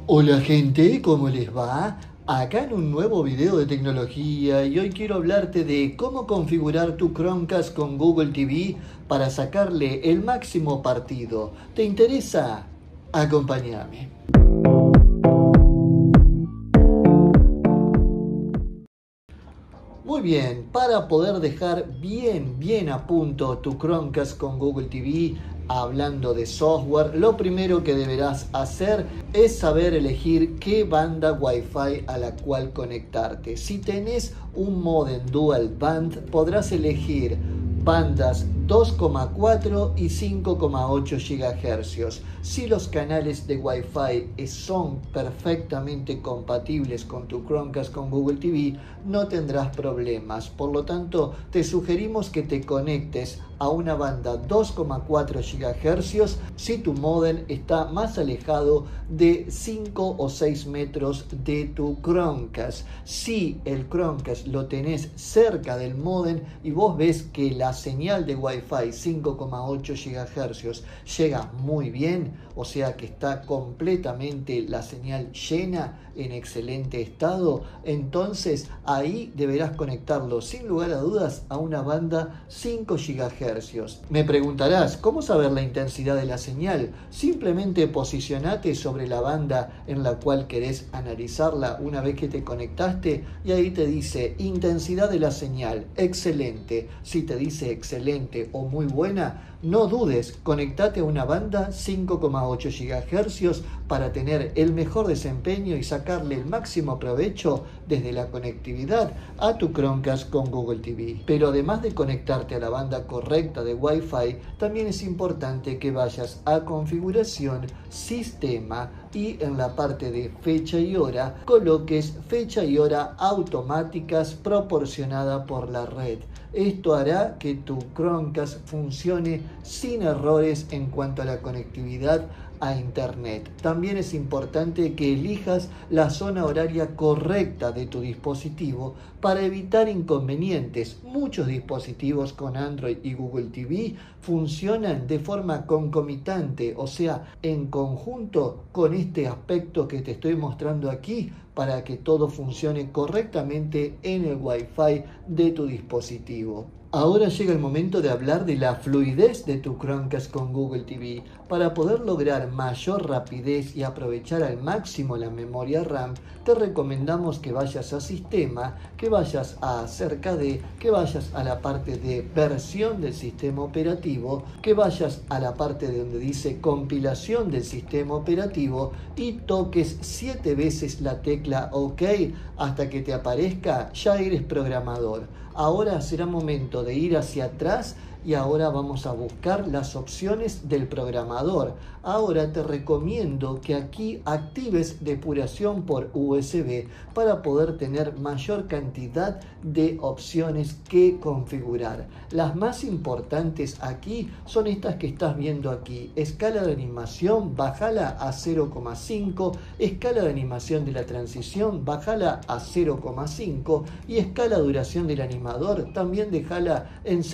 Hola gente, ¿cómo les va? Acá en un nuevo video de tecnología y hoy quiero hablarte de cómo configurar tu Chromecast con Google TV para sacarle el máximo partido. ¿Te interesa? Acompáñame. Muy bien, para poder dejar bien a punto tu Chromecast con Google TV, hablando de software, lo primero que deberás hacer es saber elegir qué banda Wi-Fi a la cual conectarte. Si tenés un modem dual band, podrás elegir bandas 2,4 y 5,8 GHz. Si los canales de Wi-Fi son perfectamente compatibles con tu Chromecast con Google TV, no tendrás problemas. Por lo tanto, te sugerimos que te conectes a una banda 2,4 GHz si tu modem está más alejado de 5 o 6 metros de tu Chromecast. Si el Chromecast lo tenés cerca del modem y vos ves que la señal de Wi-Fi 5,8 GHz llega muy bien, o sea que está completamente la señal llena, en excelente estado, entonces ahí deberás conectarlo sin lugar a dudas a una banda 5 GHz. Me preguntarás, ¿cómo saber la intensidad de la señal? Simplemente posicionate sobre la banda en la cual querés analizarla una vez que te conectaste y ahí te dice intensidad de la señal, excelente. Si te dice excelente o muy buena, no dudes, conectate a una banda 5,8 GHz para tener el mejor desempeño y sacarle el máximo provecho desde la conectividad a tu Chromecast con Google TV. Pero además de conectarte a la banda correcta de Wi-Fi, también es importante que vayas a configuración, sistema y en la parte de fecha y hora coloques fecha y hora automáticas proporcionada por la red. Esto hará que tu Chromecast funcione sin errores en cuanto a la conectividad a internet. También es importante que elijas la zona horaria correcta de tu dispositivo para evitar inconvenientes. Muchos dispositivos con Android y Google TV funcionan de forma concomitante, o sea, en conjunto con este aspecto que te estoy mostrando aquí, para que todo funcione correctamente en el Wi-Fi de tu dispositivo. Ahora llega el momento de hablar de la fluidez de tu Chromecast con Google TV. Para poder lograr mayor rapidez y aprovechar al máximo la memoria RAM, te recomendamos que vayas a Sistema, que vayas a Acerca de, que vayas a la parte de versión del sistema operativo, que vayas a la parte de donde dice compilación del sistema operativo y toques 7 veces la tecla OK hasta que te aparezca ya eres programador. Ahora será momento de ir hacia atrás y ahora vamos a buscar las opciones del programador. Ahora te recomiendo que aquí actives depuración por USB para poder tener mayor cantidad de opciones que configurar. Las más importantes aquí son estas que estás viendo aquí. Escala de animación, bájala a 0,5. Escala de animación de la transición, bájala a 0,5. Y escala de duración del animador, también déjala en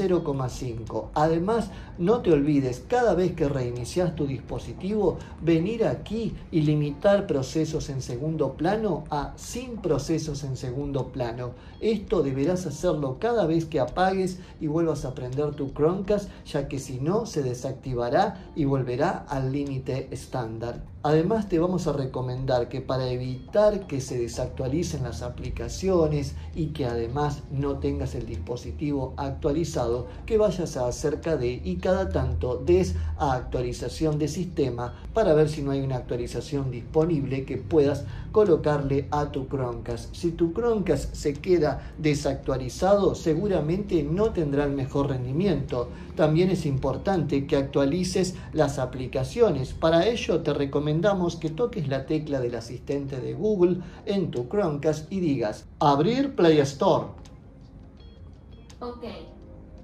0,5. Además, no te olvides, cada vez que reinicias tu dispositivo, venir aquí y limitar procesos en segundo plano a sin procesos en segundo plano. Esto deberás hacerlo cada vez que apagues y vuelvas a prender tu Chromecast, ya que si no se desactivará y volverá al límite estándar. Además, te vamos a recomendar que para evitar que se desactualicen las aplicaciones y que además no tengas el dispositivo actualizado, que vayas a Acerca de y cada tanto des a actualización de sistema para ver si no hay una actualización disponible que puedas colocarle a tu Chromecast. Si tu Chromecast se queda desactualizado, seguramente no tendrá el mejor rendimiento. También es importante que actualices las aplicaciones. Para ello te recomendamos que toques la tecla del asistente de Google en tu Chromecast y digas abrir Play Store. Ok.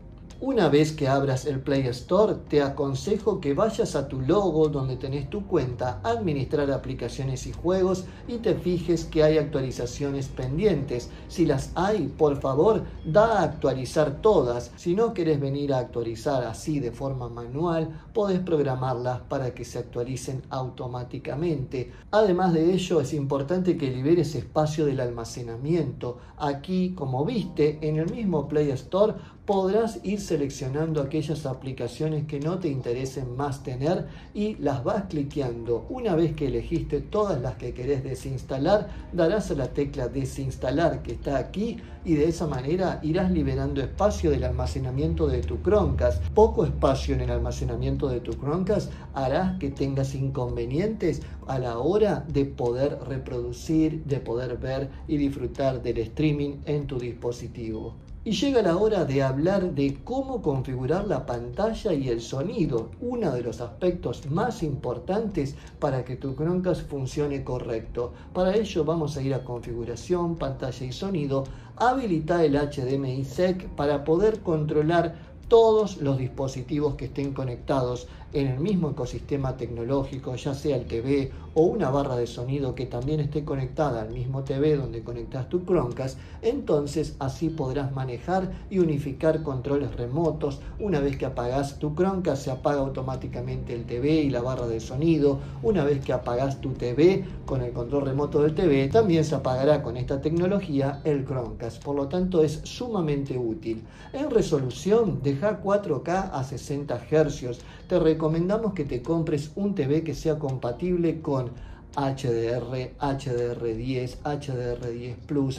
Una vez que abras el Play Store, te aconsejo que vayas a tu logo donde tenés tu cuenta, administrar aplicaciones y juegos y te fijes que hay actualizaciones pendientes. Si las hay, por favor, da a actualizar todas. Si no querés venir a actualizar así de forma manual, podés programarlas para que se actualicen automáticamente. Además de ello, es importante que liberes espacio del almacenamiento. Aquí, como viste, en el mismo Play Store podrás ir seleccionando aquellas aplicaciones que no te interesen más tener y las vas cliqueando. Una vez que elegiste todas las que querés desinstalar, darás a la tecla desinstalar que está aquí y de esa manera irás liberando espacio del almacenamiento de tu Chromecast. Poco espacio en el almacenamiento de tu Chromecast hará que tengas inconvenientes a la hora de poder reproducir, de poder ver y disfrutar del streaming en tu dispositivo. Y llega la hora de hablar de cómo configurar la pantalla y el sonido, uno de los aspectos más importantes para que tu Chromecast funcione correcto. Para ello vamos a ir a configuración, pantalla y sonido, habilitar el HDMI SEC para poder controlar todos los dispositivos que estén conectados en el mismo ecosistema tecnológico, ya sea el TV o una barra de sonido que también esté conectada al mismo TV donde conectas tu Chromecast. Entonces así podrás manejar y unificar controles remotos. Una vez que apagas tu Chromecast se apaga automáticamente el TV y la barra de sonido. Una vez que apagas tu TV con el control remoto del TV, también se apagará con esta tecnología el Chromecast. Por lo tanto es sumamente útil. En resolución, deja 4K a 60 Hz. Te recomendamos que te compres un TV que sea compatible con HDR, HDR10, HDR10 Plus,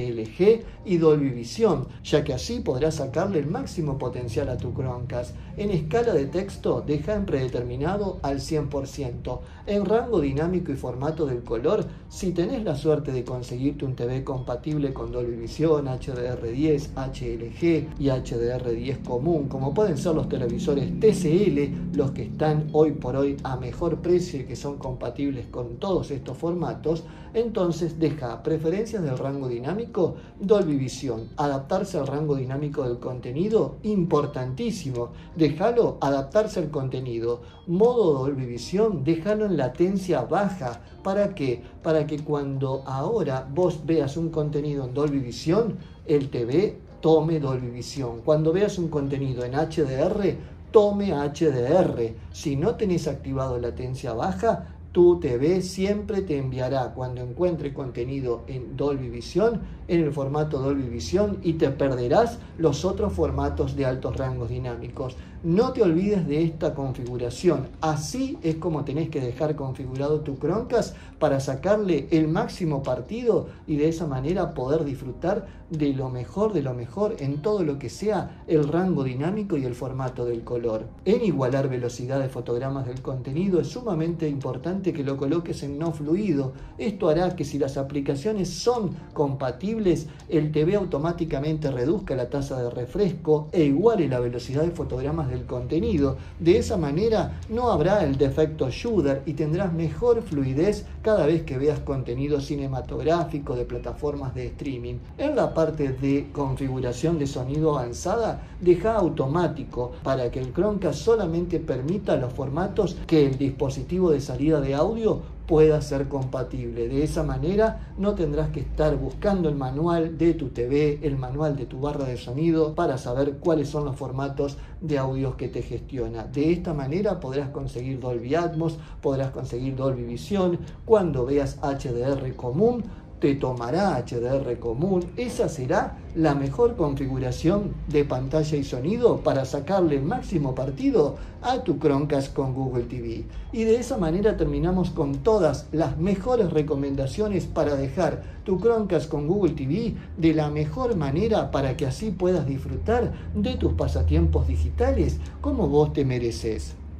HLG y Dolby Vision, ya que así podrás sacarle el máximo potencial a tu Chromecast. En escala de texto, deja en predeterminado al 100%. En rango dinámico y formato del color, si tenés la suerte de conseguirte un TV compatible con Dolby Vision, HDR10, HLG y HDR10 común, como pueden ser los televisores TCL, los que están hoy por hoy a mejor precio y que son compatibles con todos estos formatos, entonces deja preferencias del rango dinámico, Dolby Vision, adaptarse al rango dinámico del contenido, importantísimo, déjalo adaptarse al contenido, modo Dolby Vision, déjalo en latencia baja. ¿Para qué? Para que cuando ahora vos veas un contenido en Dolby Vision, el TV tome Dolby Vision. Cuando veas un contenido en HDR, tome HDR. Si no tenés activado latencia baja, tu TV siempre te enviará cuando encuentre contenido en Dolby Vision, en el formato Dolby Vision, y te perderás los otros formatos de altos rangos dinámicos. No te olvides de esta configuración. Así es como tenés que dejar configurado tu Chromecast para sacarle el máximo partido y de esa manera poder disfrutar de lo mejor en todo lo que sea el rango dinámico y el formato del color. En igualar velocidad de fotogramas del contenido es sumamente importante que lo coloques en no fluido. Esto hará que si las aplicaciones son compatibles, el TV automáticamente reduzca la tasa de refresco e iguale la velocidad de fotogramas del contenido. De esa manera no habrá el defecto shudder y tendrás mejor fluidez cada vez que veas contenido cinematográfico de plataformas de streaming. En la parte de configuración de sonido avanzada, deja automático para que el Chromecast solamente permita los formatos que el dispositivo de salida de audio pueda ser compatible. De esa manera no tendrás que estar buscando el manual de tu TV, el manual de tu barra de sonido para saber cuáles son los formatos de audios que te gestiona. De esta manera podrás conseguir Dolby Atmos, podrás conseguir Dolby Vision. Cuando veas HDR común, te tomará HDR común. Esa será la mejor configuración de pantalla y sonido para sacarle el máximo partido a tu Chromecast con Google TV. Y de esa manera terminamos con todas las mejores recomendaciones para dejar tu Chromecast con Google TV de la mejor manera para que así puedas disfrutar de tus pasatiempos digitales como vos te mereces.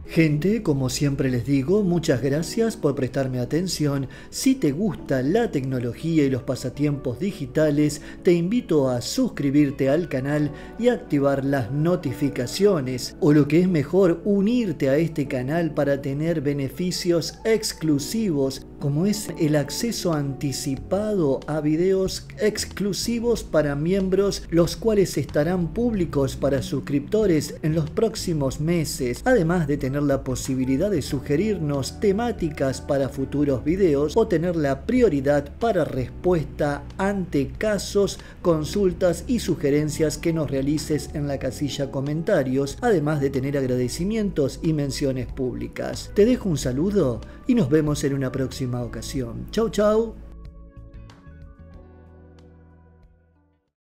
Gente, como siempre les digo, muchas gracias por prestarme atención. Si te gusta la tecnología y los pasatiempos digitales, te invito a suscribirte al canal y activar las notificaciones, o lo que es mejor, unirte a este canal para tener beneficios exclusivos, como es el acceso anticipado a videos exclusivos para miembros, los cuales estarán públicos para suscriptores en los próximos meses, además de tener la posibilidad de sugerirnos temáticas para futuros videos o tener la prioridad para respuesta ante casos, consultas y sugerencias que nos realices en la casilla comentarios, además de tener agradecimientos y menciones públicas. Te dejo un saludo y nos vemos en una próxima ocasión. Chau chau.